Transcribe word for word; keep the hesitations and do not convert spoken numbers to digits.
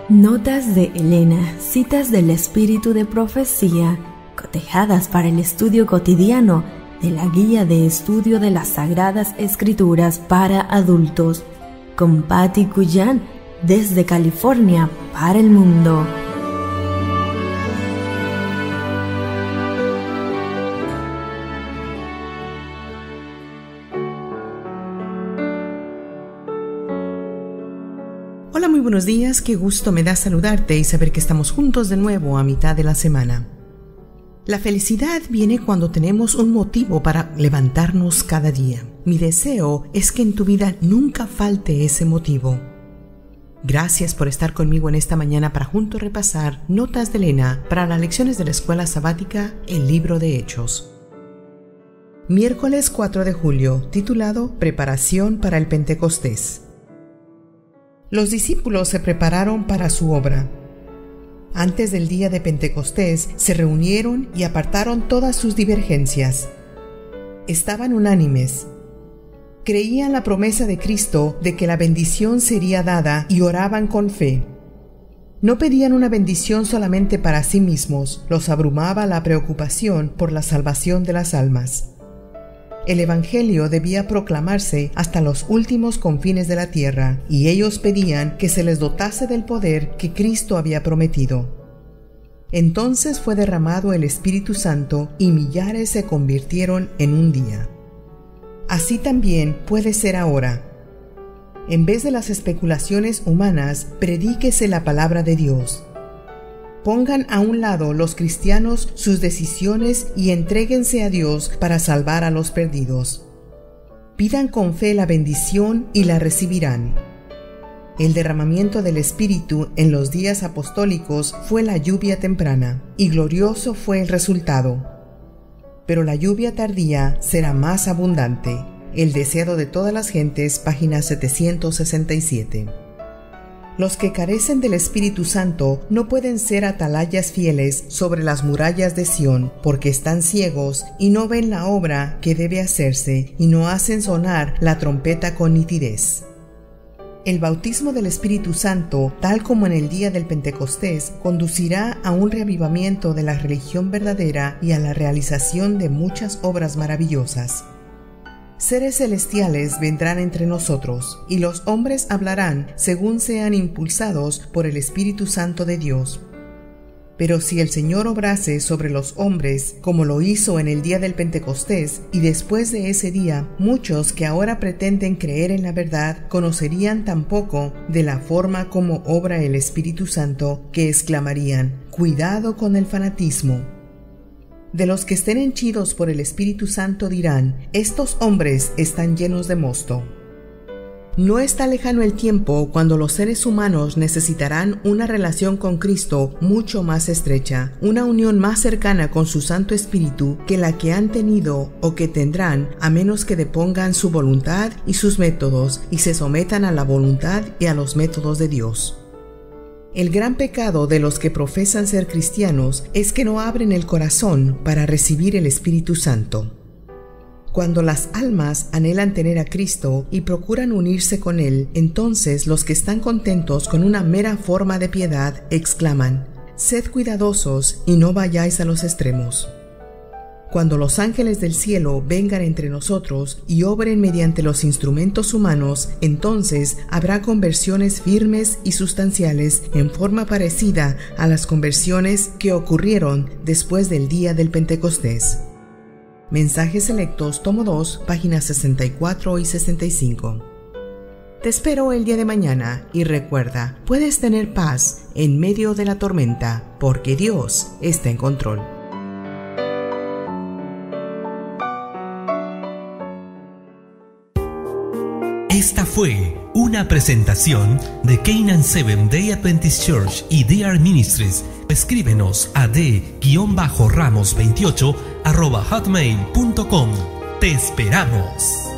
Notas de Elena, citas del espíritu de profecía, cotejadas para el estudio cotidiano de la Guía de Estudio de las Sagradas Escrituras para Adultos, con Patti Cuyan, desde California para el mundo. Hola, muy buenos días, qué gusto me da saludarte y saber que estamos juntos de nuevo a mitad de la semana. La felicidad viene cuando tenemos un motivo para levantarnos cada día. Mi deseo es que en tu vida nunca falte ese motivo. Gracias por estar conmigo en esta mañana para juntos repasar Notas de Elena para las lecciones de la Escuela Sabática, el Libro de Hechos. Miércoles cuatro de julio, titulado Preparación para el Pentecostés. Los discípulos se prepararon para su obra. Antes del día de Pentecostés se reunieron y apartaron todas sus divergencias. Estaban unánimes. Creían la promesa de Cristo de que la bendición sería dada y oraban con fe. No pedían una bendición solamente para sí mismos, los abrumaba la preocupación por la salvación de las almas. El Evangelio debía proclamarse hasta los últimos confines de la tierra, y ellos pedían que se les dotase del poder que Cristo había prometido. Entonces fue derramado el Espíritu Santo y millares se convirtieron en un día. Así también puede ser ahora. En vez de las especulaciones humanas, predíquese la palabra de Dios. Pongan a un lado los cristianos sus decisiones y entréguense a Dios para salvar a los perdidos. Pidan con fe la bendición y la recibirán. El derramamiento del Espíritu en los días apostólicos fue la lluvia temprana, y glorioso fue el resultado. Pero la lluvia tardía será más abundante. El deseado de todas las gentes, página setecientos sesenta y siete. Los que carecen del Espíritu Santo no pueden ser atalayas fieles sobre las murallas de Sión, porque están ciegos y no ven la obra que debe hacerse y no hacen sonar la trompeta con nitidez. El bautismo del Espíritu Santo, tal como en el día del Pentecostés, conducirá a un reavivamiento de la religión verdadera y a la realización de muchas obras maravillosas. Seres celestiales vendrán entre nosotros, y los hombres hablarán según sean impulsados por el Espíritu Santo de Dios. Pero si el Señor obrase sobre los hombres, como lo hizo en el día del Pentecostés, y después de ese día, muchos que ahora pretenden creer en la verdad, conocerían tampoco de la forma como obra el Espíritu Santo, que exclamarían: «Cuidado con el fanatismo». De los que estén henchidos por el Espíritu Santo dirán: «Estos hombres están llenos de mosto». No está lejano el tiempo cuando los seres humanos necesitarán una relación con Cristo mucho más estrecha, una unión más cercana con su Santo Espíritu que la que han tenido o que tendrán, a menos que depongan su voluntad y sus métodos y se sometan a la voluntad y a los métodos de Dios. El gran pecado de los que profesan ser cristianos es que no abren el corazón para recibir el Espíritu Santo. Cuando las almas anhelan tener a Cristo y procuran unirse con Él, entonces los que están contentos con una mera forma de piedad exclaman: «Sed cuidadosos y no vayáis a los extremos». Cuando los ángeles del cielo vengan entre nosotros y obren mediante los instrumentos humanos, entonces habrá conversiones firmes y sustanciales en forma parecida a las conversiones que ocurrieron después del día del Pentecostés. Mensajes selectos, tomo dos, páginas sesenta y cuatro y sesenta y cinco. Te espero el día de mañana y recuerda, puedes tener paz en medio de la tormenta, porque Dios está en control. Esta fue una presentación de Canaan Seventh Day Adventist Church y D R Ministries. Escríbenos a d ramos veintiocho arroba hotmail punto com. Te esperamos.